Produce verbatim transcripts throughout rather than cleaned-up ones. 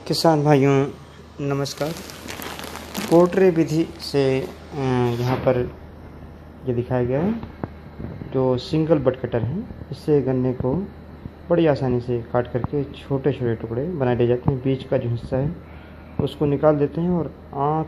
किसान भाइयों नमस्कार। पोर्ट्रे विधि से यहाँ पर ये दिखाया गया है, जो सिंगल बट कटर है, इससे गन्ने को बड़ी आसानी से काट करके छोटे छोटे टुकड़े बना लिए जाते हैं। बीच का जो हिस्सा है उसको निकाल देते हैं और आँख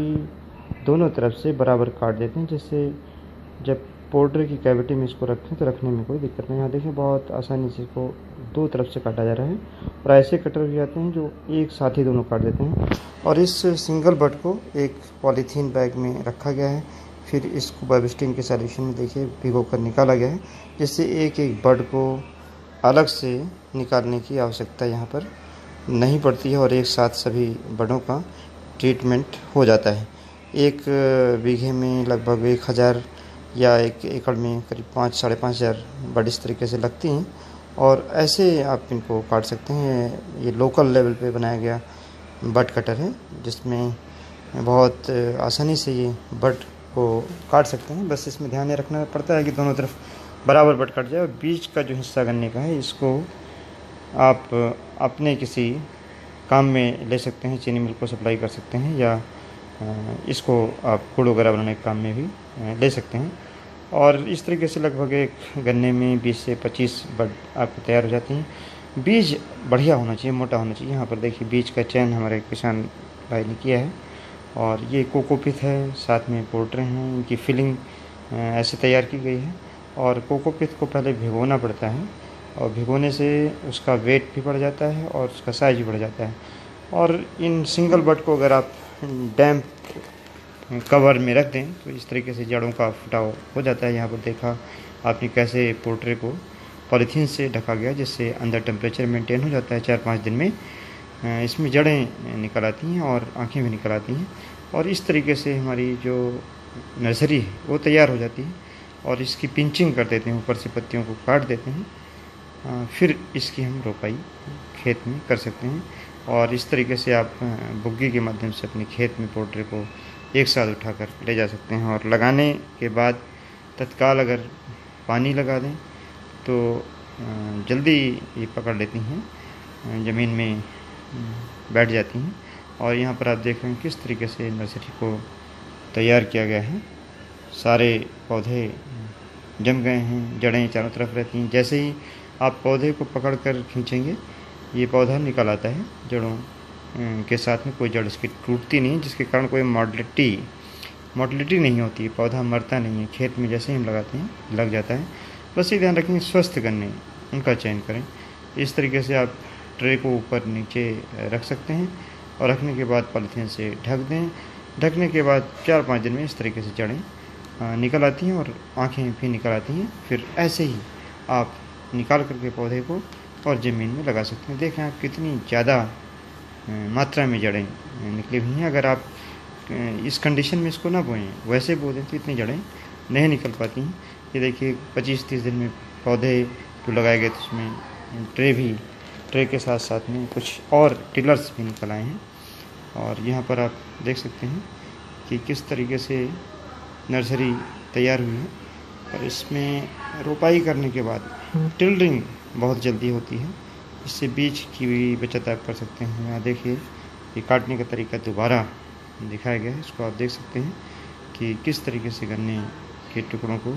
की दोनों तरफ से बराबर काट देते हैं, जिससे जब पोर्ट्रे की कैविटी में इसको रखें तो रखने में कोई दिक्कत नहीं। यहाँ देखें, बहुत आसानी से इसको दो तरफ से काटा जा रहा है। और ऐसे कटर भी आते हैं जो एक साथ ही दोनों काट देते हैं। और इस सिंगल बट को एक पॉलीथीन बैग में रखा गया है, फिर इसको बाइबस्टीन के सॉल्यूशन में देखिए भिगो कर निकाला गया है, जिससे एक एक बड को अलग से निकालने की आवश्यकता यहाँ पर नहीं पड़ती है और एक साथ सभी बडों का ट्रीटमेंट हो जाता है। एक बीघे में लगभग एक हज़ार या एक एकड़ में करीब पाँच साढ़े पाँच हज़ार बड इस तरीके से लगती हैं और ऐसे आप इनको काट सकते हैं। ये लोकल लेवल पे बनाया गया बड कटर है, जिसमें बहुत आसानी से ये बड को काट सकते हैं। बस इसमें ध्यान रखना पड़ता है कि दोनों तरफ बराबर बड कट जाए और बीच का जो हिस्सा गन्ने का है इसको आप अपने किसी काम में ले सकते हैं, चीनी मिल को सप्लाई कर सकते हैं, या इसको आप गुड़ वगैरह बनाने के काम में भी ले सकते हैं। और इस तरीके से लगभग एक गन्ने में बीस से पच्चीस बड आपको तैयार हो जाती हैं। बीज बढ़िया होना चाहिए, मोटा होना चाहिए। यहाँ पर देखिए बीज का चयन हमारे किसान भाई ने किया है और ये कोकोपीट है, साथ में पोर्ट्रे हैं, इनकी फिलिंग ऐसे तैयार की गई है। और कोकोपीट को पहले भिगोना पड़ता है और भिगोने से उसका वेट भी बढ़ जाता है और उसका साइज भी बढ़ जाता है। और इन सिंगल बड को अगर आप डैम्प कवर में रख दें तो इस तरीके से जड़ों का फुटाव हो जाता है। यहाँ पर देखा आपने कैसे पोर्ट्रे को पॉलीथीन से ढका गया, जिससे अंदर टेम्परेचर मेंटेन हो जाता है। चार पाँच दिन में इसमें जड़ें निकल आती हैं और आँखें भी निकल आती हैं और इस तरीके से हमारी जो नर्सरी है वो तैयार हो जाती है। और इसकी पिंचिंग कर देते हैं, ऊपर से पत्तियों को काट देते हैं, फिर इसकी हम रोपाई खेत में कर सकते हैं। और इस तरीके से आप बुग्गी के माध्यम से अपने खेत में पोर्ट्रे को एक साथ उठाकर ले जा सकते हैं। और लगाने के बाद तत्काल अगर पानी लगा दें तो जल्दी ये पकड़ लेती हैं, ज़मीन में बैठ जाती हैं। और यहाँ पर आप देख रहे हैं किस तरीके से नर्सरी को तैयार किया गया है। सारे पौधे जम गए हैं, जड़ें चारों तरफ रहती हैं। जैसे ही आप पौधे को पकड़ कर खींचेंगे ये पौधा निकल आता है, जड़ों के साथ में कोई जड़ इसकी टूटती नहीं, जिसके कारण कोई मोटिलिटी मोटिलिटी नहीं होती है, पौधा मरता नहीं है। खेत में जैसे ही हम लगाते हैं लग जाता है। बस ये ध्यान रखें स्वस्थ गन्ने उनका चयन करें। इस तरीके से आप ट्रे को ऊपर नीचे रख सकते हैं और रखने के बाद पॉलीथीन से ढक दें। ढकने के बाद चार पाँच दिन में इस तरीके से जड़ें निकल आती हैं और आँखें भी निकल आती हैं। फिर ऐसे ही आप निकाल करके पौधे को और ज़मीन में लगा सकते हैं। देखें आप कितनी ज़्यादा मात्रा में जड़ें निकली हुई हैं। अगर आप इस कंडीशन में इसको ना बोएं, वैसे बो दें तो इतनी जड़ें नहीं निकल पाती हैं। ये देखिए पच्चीस तीस दिन में पौधे जो लगाए गए थे उसमें ट्रे भी ट्रे के साथ साथ में कुछ और टिलर्स भी निकल आए हैं। और यहाँ पर आप देख सकते हैं कि किस तरीके से नर्सरी तैयार हुई है। और इसमें रोपाई करने के बाद टिल्डिंग बहुत जल्दी होती है, इससे बीज की भी बचत आप कर सकते हैं। यहाँ देखिए ये काटने का तरीका दोबारा दिखाया गया है, इसको आप देख सकते हैं कि किस तरीके से गन्ने के टुकड़ों को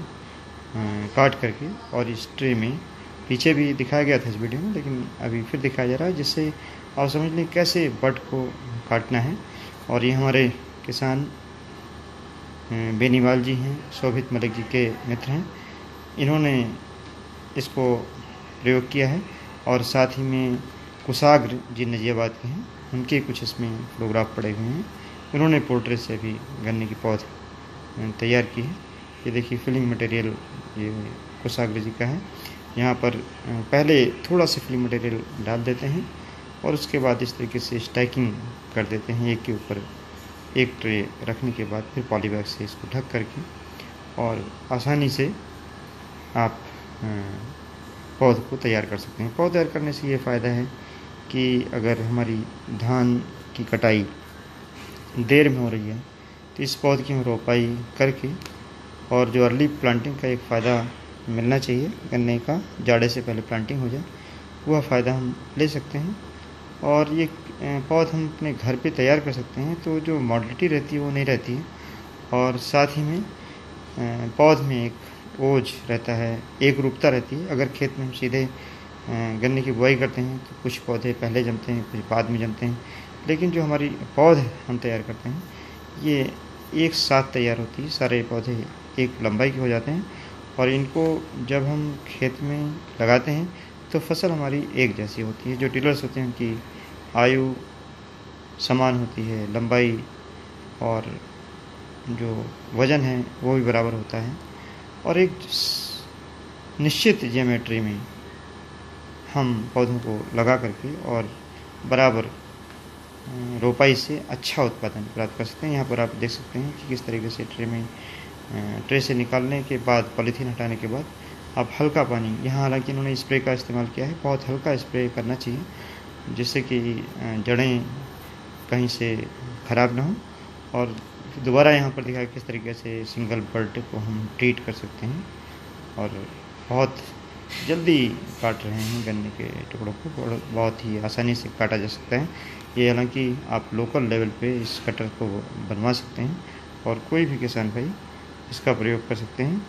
काट करके और इस ट्रे में, पीछे भी दिखाया गया था इस वीडियो में लेकिन अभी फिर दिखाया जा रहा है, जिससे आप समझ लें कैसे बड को काटना है। और ये हमारे किसान बेनीवाल जी हैं, शोभित मलिक जी के मित्र हैं, इन्होंने इसको प्रयोग किया है। और साथ ही में कुशाग्र जी नजियाबाद के हैं, उनके कुछ इसमें फोटोग्राफ पड़े हुए हैं। उन्होंने पोर्ट्रे से भी गन्ने की पौध तैयार की है। ये देखिए फिलिंग मटेरियल ये कुशाग्र जी का है। यहाँ पर पहले थोड़ा सा फिलिंग मटेरियल डाल देते हैं और उसके बाद इस तरीके से स्टैकिंग कर देते हैं, एक के ऊपर एक ट्रे रखने के बाद फिर पॉलीबैग से इसको ढक करके और आसानी से आप पौध को तैयार कर सकते हैं। पौध तैयार करने से ये फ़ायदा है कि अगर हमारी धान की कटाई देर में हो रही है तो इस पौध की हम रोपाई करके, और जो अर्ली प्लांटिंग का एक फ़ायदा मिलना चाहिए गन्ने का, जाड़े से पहले प्लांटिंग हो जाए, वह फ़ायदा हम ले सकते हैं। और ये पौध हम अपने घर पे तैयार कर सकते हैं, तो जो मॉडलिटी रहती है वो नहीं रहती है। और साथ ही में पौध में एक ओज रहता है, एक रूपता रहती है। अगर खेत में हम सीधे गन्ने की बुआई करते हैं तो कुछ पौधे पहले जमते हैं, कुछ बाद में जमते हैं, लेकिन जो हमारी पौध हम तैयार करते हैं ये एक साथ तैयार होती है। सारे पौधे एक लंबाई के हो जाते हैं और इनको जब हम खेत में लगाते हैं तो फसल हमारी एक जैसी होती है। जो टिलर्स होते हैं उनकी आयु समान होती है, लंबाई और जो वज़न है वो भी बराबर होता है। और एक निश्चित ज्योमेट्री में हम पौधों को लगा करके और बराबर रोपाई से अच्छा उत्पादन प्राप्त कर सकते हैं। यहाँ पर आप देख सकते हैं कि किस तरीके से ट्रे में ट्रे से निकालने के बाद, पॉलीथीन हटाने के बाद आप हल्का पानी, यहाँ हालांकि इन्होंने स्प्रे का इस्तेमाल किया है, बहुत हल्का स्प्रे करना चाहिए जिससे कि जड़ें कहीं से ख़राब ना हो। और दोबारा यहाँ पर दिखाया किस तरीके से सिंगल बड को हम ट्रीट कर सकते हैं और बहुत जल्दी काट रहे हैं गन्ने के टुकड़ों को, बहुत ही आसानी से काटा जा सकता है। ये हालांकि आप लोकल लेवल पे इस कटर को बनवा सकते हैं और कोई भी किसान भाई इसका प्रयोग कर सकते हैं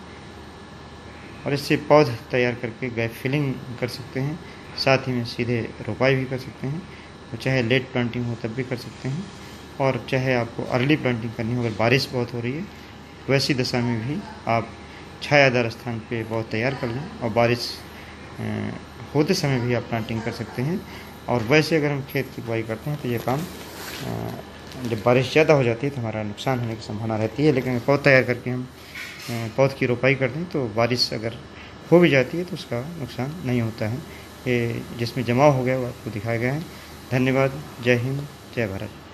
और इससे पौध तैयार करके गैप फिलिंग कर सकते हैं। साथ ही में सीधे रोपाई भी कर सकते हैं, और चाहे लेट प्लांटिंग हो तब भी कर सकते हैं, और चाहे आपको अर्ली प्लांटिंग करनी हो, अगर बारिश बहुत हो रही है वैसी दशा में भी आप छायादार स्थान पे पौध तैयार कर लें और बारिश होते समय भी आप प्लांटिंग कर सकते हैं। और वैसे अगर हम खेत की बुआई करते हैं तो ये काम जब बारिश ज़्यादा हो जाती है तो हमारा नुकसान होने की संभावना रहती है। लेकिन पौध तैयार करके हम पौध की रोपाई करते हैं तो बारिश अगर हो भी जाती है तो उसका नुकसान नहीं होता है। ये जिसमें जमाव हो गया वो आपको दिखाया गया है। धन्यवाद। जय हिंद, जय भारत।